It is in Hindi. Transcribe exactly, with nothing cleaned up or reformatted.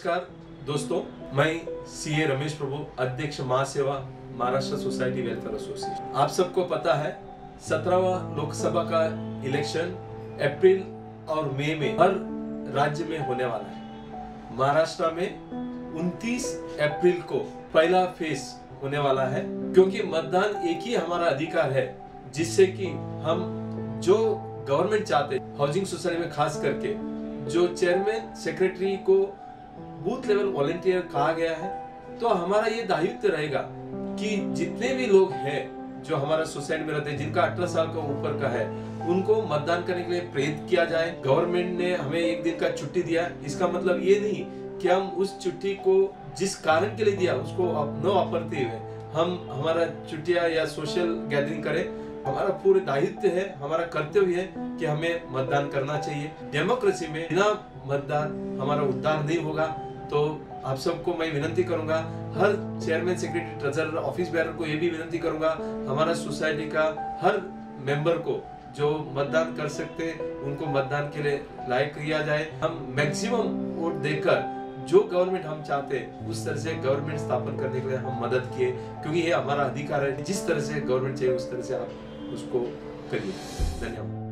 नमस्कार दोस्तों, मैं सीए रमेश प्रभु, अध्यक्ष Mahaseva Maharashtra society welfare association. आप सबको पता है सत्रहवां लोकसभा का इलेक्शन अप्रैल और मई में हर राज्य में होने वाला है। महाराष्ट्र में उनतीस अप्रैल को पहला फेज होने वाला है, क्योंकि मतदान एक ही हमारा अधिकार है जिससे कि हम जो गवर्नमेंट चाहते हाउसिंग सोसाइटी में खास करके जो चेयरमैन सेक्रेटरी को बूथ लेवल वॉलंटियर कहा गया है, तो हमारा ये दायित्व रहेगा कि जितने भी लोग हैं जो हमारा सोसाइटी में रहते हैं जिनका अठारह साल का ऊपर का है, उनको मतदान करने के लिए प्रेरित किया जाए। गवर्नमेंट ने हमें एक दिन का छुट्टी दिया, इसका मतलब ये नहीं कि हम उस छुट्टी को जिस कारण के लिए दिया उसको न वापरते हुए हम हमारा छुट्टियां या सोशल गैदरिंग करें। हमारा पूरे दायित्व है, हमारा कर्तव्य है कि हमें मतदान करना चाहिए। डेमोक्रेसी में बिना मतदान हमारा उद्धार नहीं होगा। तो आप सबको मैं विनती करूंगा, हर chairman secretary treasurer office bearer को ये भी विनती करूंगा, हमारा सोसाइटी का हर मेंबर को जो मतदान कर सकते हैं उनको मतदान के लिए लायक किया जाए। हम मैक्सिमम वोट देकर जो गवर्नमेंट हम चाहते हैं उस तरह से गवर्नमेंट स्थापन करने के लिए हम मदद किए, क्योंकि ये हमारा अधिकार है। जिस तरह से गवर्नमेंट चाहिए उस तरह से आप उसको करिए। धन्यवाद।